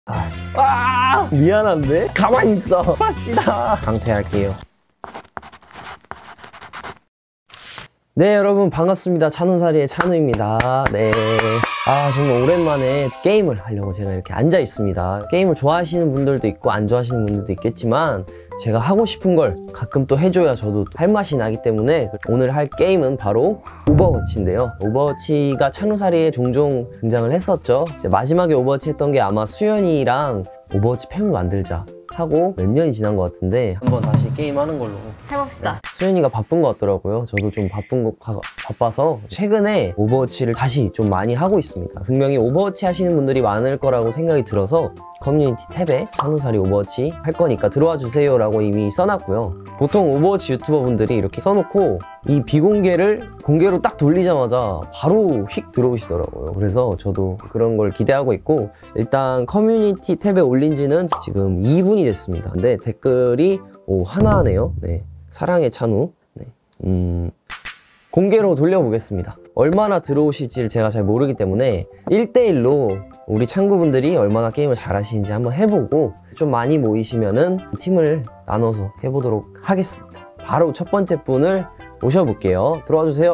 아씨. 아 미안한데? 가만히 있어. 빠지다. 강퇴할게요. 네, 여러분 반갑습니다. 찬우사리의 찬우입니다. 네. 정말 오랜만에 게임을 하려고 제가 이렇게 앉아 있습니다. 게임을 좋아하시는 분들도 있고 안 좋아하시는 분들도 있겠지만 제가 하고 싶은 걸 가끔 또 해줘야 저도 할 맛이 나기 때문에 오늘 할 게임은 바로 오버워치인데요. 오버워치가 찬우사리에 종종 등장을 했었죠. 이제 마지막에 오버워치 했던 게 아마 수연이랑 오버워치 팸을 만들자 하고 몇 년이 지난 것 같은데 한번 다시 게임하는 걸로 해봅시다. 수연이가 바쁜 것 같더라고요. 저도 좀 바빠서 최근에 오버워치를 다시 좀 많이 하고 있습니다. 분명히 오버워치 하시는 분들이 많을 거라고 생각이 들어서 커뮤니티 탭에 찬우사리 오버워치 할 거니까 들어와 주세요 라고 이미 써놨고요. 보통 오버워치 유튜버 분들이 이렇게 써놓고 이 비공개를 공개로 딱 돌리자마자 바로 휙 들어오시더라고요. 그래서 저도 그런 걸 기대하고 있고, 일단 커뮤니티 탭에 올린 지는 지금 2분이 됐습니다. 근데 댓글이 하나네요. 네, 사랑의 찬우. 네. 공개로 돌려보겠습니다. 얼마나 들어오실지를 제가 잘 모르기 때문에 1대1로 우리 창구분들이 얼마나 게임을 잘하시는지 한번 해보고 좀 많이 모이시면은 팀을 나눠서 해보도록 하겠습니다. 바로 첫 번째 분을 모셔볼게요. 들어와 주세요.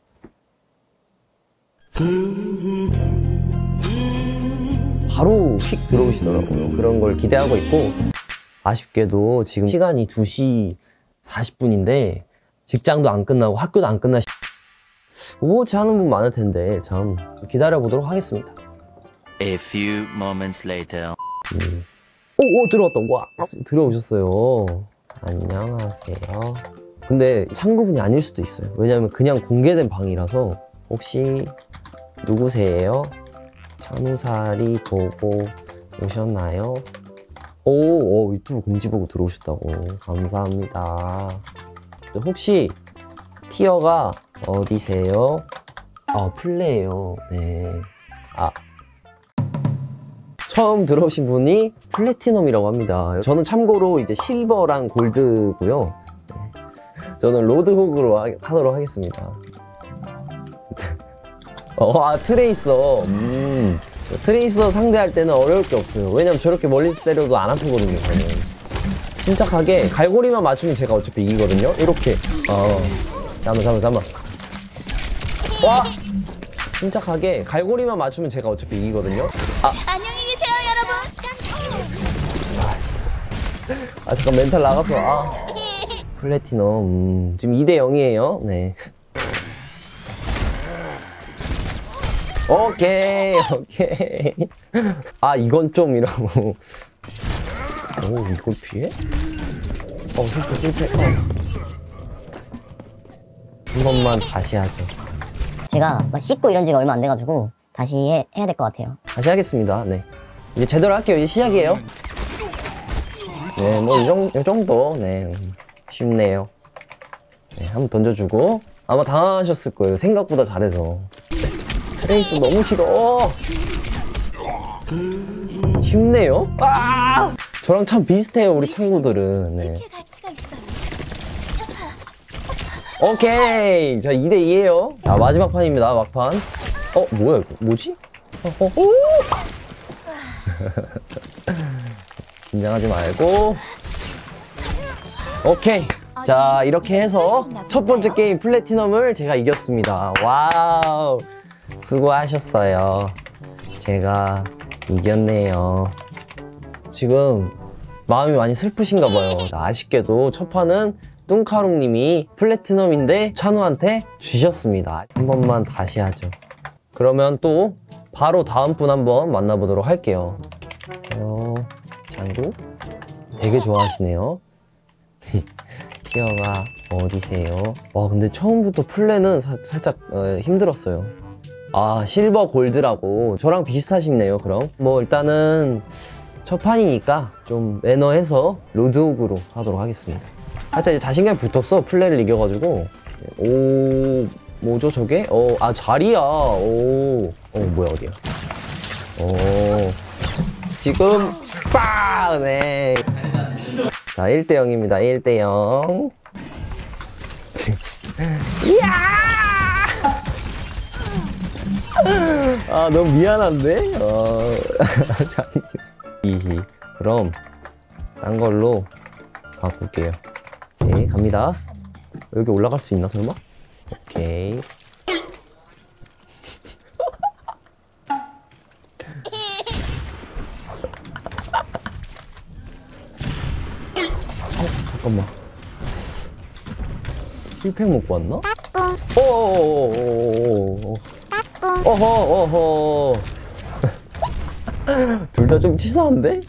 바로 휙 들어오시더라고요. 그런 걸 기대하고 있고, 아쉽게도 지금 시간이 2시 40분인데 직장도 안 끝나고 학교도 안 끝나. 오버워치 하는 분 많을 텐데 참 기다려보도록 하겠습니다. A few moments later. 오 들어왔다. 와 들어오셨어요. 안녕하세요. 근데 창구분이 아닐 수도 있어요. 왜냐면 그냥 공개된 방이라서. 혹시 누구세요? 찬우사리 보고 오셨나요? 오 유튜브 공지 보고 들어오셨다고. 감사합니다. 혹시 티어가 어디세요? 플레이요. 네. 처음 들어오신 분이 플래티넘이라고 합니다. 저는 참고로 이제 실버랑 골드고요. 네. 저는 로드호그로 하도록 하겠습니다. 트레이서. 트레이서 상대할 때는 어려울 게 없어요. 왜냐면 저렇게 멀리서 때려도 안 아프거든요, 저는. 침착하게 갈고리만 맞추면 제가 어차피 이기거든요. 이렇게. 잠깐만. 와! 침착하게 갈고리만 맞추면 제가 어차피 이기거든요. 안녕히 계세요, 여러분. 잠깐 멘탈 나갔어. 플래티넘. 지금 2대 0이에요. 네. 오케이. 이건 좀 이라고. 이걸 피해? 실패. 한 번만 다시 하죠. 제가 막 씻고 이런 지가 얼마 안 돼가지고 다시 해야 될 것 같아요. 다시 하겠습니다. 네. 이제 제대로 할게요. 이제 시작이에요. 네, 뭐 이 정도. 네. 쉽네요. 네, 한번 던져주고. 아마 당황하셨을 거예요. 생각보다 잘해서. 트레이스 너무 싫어. 쉽네요? 저랑 참 비슷해요, 우리 친구들은. 네. 오케이. 자, 2대 2에요. 자, 마지막 판입니다, 막판. 뭐야, 이거? 뭐지? 긴장하지 말고. 오케이. 자, 이렇게 해서 첫 번째 게임 플래티넘을 제가 이겼습니다. 와우. 수고하셨어요. 제가 이겼네요. 지금 마음이 많이 슬프신가 봐요. 아쉽게도 첫 판은 뚱카롱님이 플래티넘인데 찬우한테 주셨습니다. 한 번만 다시 하죠. 그러면 또 바로 다음 분 한번 만나보도록 할게요. 안녕하세요. 장구? 되게 좋아하시네요. 티어가 어디세요? 와, 근데 처음부터 플레는 살짝 힘들었어요. 실버 골드라고. 저랑 비슷하시네요. 그럼 뭐 일단은 첫 판이니까 좀 매너해서 로드호그로 하도록 하겠습니다. 살짝 이제 자신감이 붙었어. 플레이를 이겨가지고. 뭐죠 저게? 자리야. 뭐야, 어디야? 지금 빵! 네. 자, 1대 0입니다. 1대 0. 이야! 너무 미안한데? 히히. 그럼 딴 걸로 바꿀게요. 오케이, 갑니다. 여기 올라갈 수 있나 설마? 오케이. 잠깐만. 힐팩 먹고 왔나? 어허. 둘 다 좀 치사한데?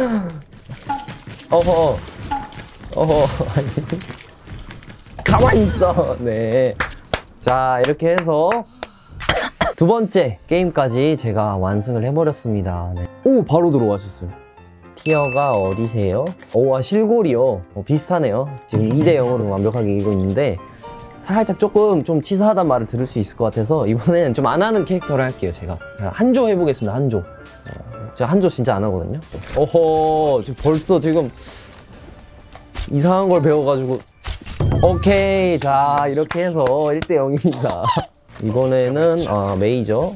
어허. 아니. 가만히 있어. 네. 자, 이렇게 해서 두 번째 게임까지 제가 완승을 해버렸습니다. 네. 오, 바로 들어와셨어요. 티어가 어디세요? 오, 실골이요. 비슷하네요. 지금 2대 0으로 완벽하게 이기고 있는데 살짝 조금 좀 치사하단 말을 들을 수 있을 것 같아서 이번에는 좀 안 하는 캐릭터를 할게요. 제가 한조 해보겠습니다. 한조. 제가 한조 진짜 안 하거든요. 어허, 벌써 지금 이상한 걸 배워가지고. 오케이, 자, 이렇게 해서 1대 0입니다. 이번에는 메이저.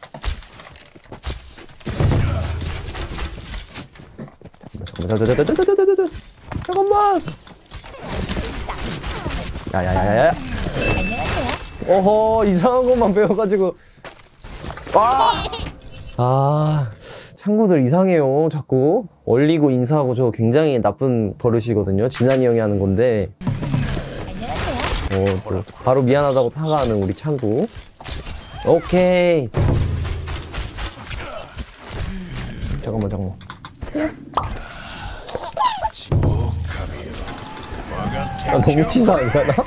잠깐만. 야야야야야. 어허, 이상한 것만 배워가지고. 창구들 이상해요. 자꾸 얼리고 인사하고 저 굉장히 나쁜 버릇이거든요. 진한이 형이 하는 건데. 바로 미안하다고 사과하는 우리 창구. 오케이. 잠깐만. 너무 치사한가 나?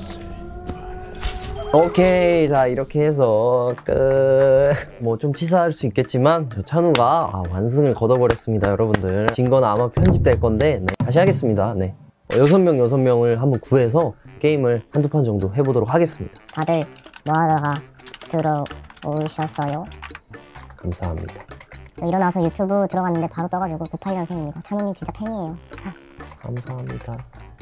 오케이, 자, 이렇게 해서 끝. 뭐 좀 치사할 수 있겠지만 저 찬우가 완승을 거둬버렸습니다. 여러분들 진 건 아마 편집될 건데 다시 하겠습니다. 6명을 한번 구해서 게임을 한두 판 정도 해보도록 하겠습니다. 다들 뭐하다가 들어오셨어요? 감사합니다. 저 일어나서 유튜브 들어갔는데 바로 떠가지고 98년생입니다. 찬우님 진짜 팬이에요. 감사합니다.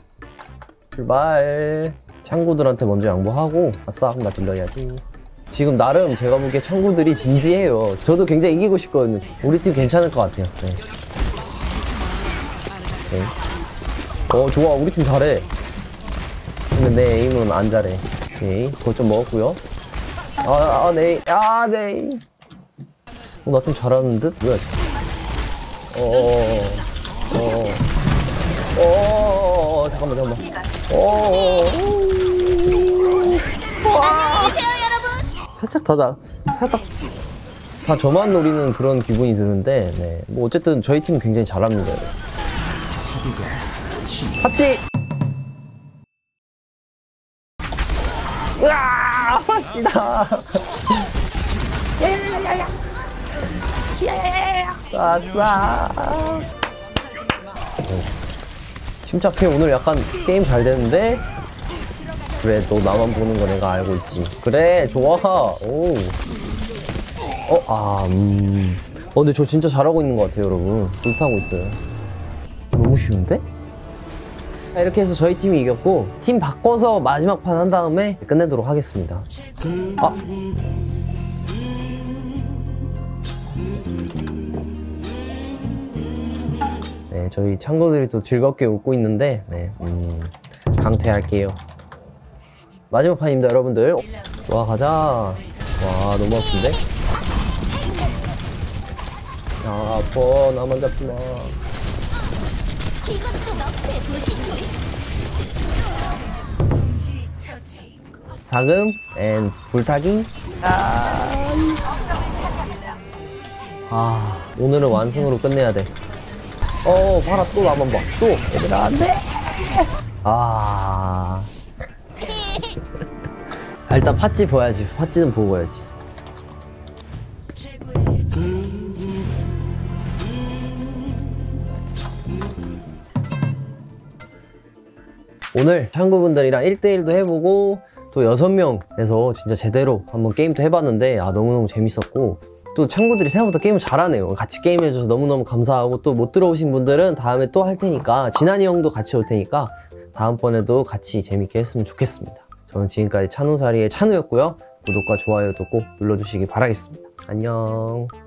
출발. 창구들한테 먼저 양보하고 아싸, 나 딜러야지. 지금 나름 제가 보기에 창구들이 진지해요. 저도 굉장히 이기고 싶거든요. 우리 팀 괜찮을 것 같아요. 네. 좋아, 우리 팀 잘해. 근데 내 에임은 안 잘해. 오케이, 그거 좀 먹었고요. 네. 나 좀 잘하는 듯? 뭐야? 잠깐만. 안녕하세요, 여러분. 살짝 다 저만 노리는 그런 기분이 드는데, 네. 뭐 어쨌든 저희 팀 굉장히 잘합니다. 팥찌! 으아! 팥찌다! 아싸! 침착해. 오늘 약간 게임 잘 되는데? 그래, 너 나만 보는 거 내가 알고 있지. 그래, 좋아. 오. 근데 저 진짜 잘하고 있는 것 같아요, 여러분. 불타고 있어요. 너무 쉬운데? 자, 이렇게 해서 저희 팀이 이겼고, 팀 바꿔서 마지막 판 한 다음에 끝내도록 하겠습니다. 네, 저희 창구들이 또 즐겁게 웃고 있는데, 강퇴할게요. 마지막 판입니다, 여러분들. 와, 가자. 와, 너무 아픈데? 야, 아파. 나만 잡지 마. 이것도 너의 도시지. 사금 앤 불타기. 오늘은 완승으로 끝내야 돼. 봐라, 또 나만 봐. 또 얘들아, 안 돼. 일단 팥찌 보여야지. 팥찌는 보고 가야지. 오늘 창구분들이랑 1대1도 해보고 또 6명에서 진짜 제대로 한번 게임도 해봤는데 너무너무 재밌었고, 또 창구들이 생각보다 게임을 잘하네요. 같이 게임해줘서 너무너무 감사하고, 또 못 들어오신 분들은 다음에 또 할 테니까, 진한이 형도 같이 올 테니까 다음번에도 같이 재밌게 했으면 좋겠습니다. 저는 지금까지 찬우사리의 찬우였고요. 구독과 좋아요도 꼭 눌러주시기 바라겠습니다. 안녕.